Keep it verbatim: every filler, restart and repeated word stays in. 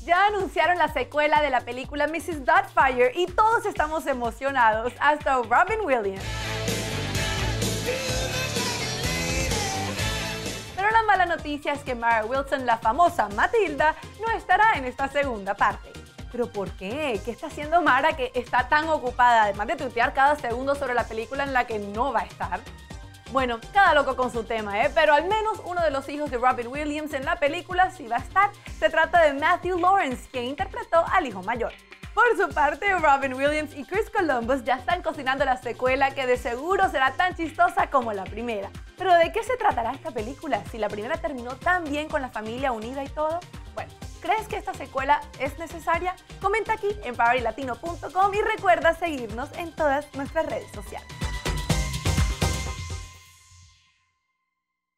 Ya anunciaron la secuela de la película missus Doubtfire y todos estamos emocionados, hasta Robin Williams. Pero la mala noticia es que Mara Wilson, la famosa Matilda, no estará en esta segunda parte. ¿Pero por qué? ¿Qué está haciendo Mara que está tan ocupada, además de tuitear cada segundo sobre la película en la que no va a estar? Bueno, cada loco con su tema, ¿eh? Pero al menos uno de los hijos de Robin Williams en la película sí va a estar. Se trata de Matthew Lawrence, quien interpretó al hijo mayor. Por su parte, Robin Williams y Chris Columbus ya están cocinando la secuela que de seguro será tan chistosa como la primera. ¿Pero de qué se tratará esta película? Si la primera terminó tan bien con la familia unida y todo. Bueno, ¿crees que esta secuela es necesaria? Comenta aquí en power latino punto com y recuerda seguirnos en todas nuestras redes sociales.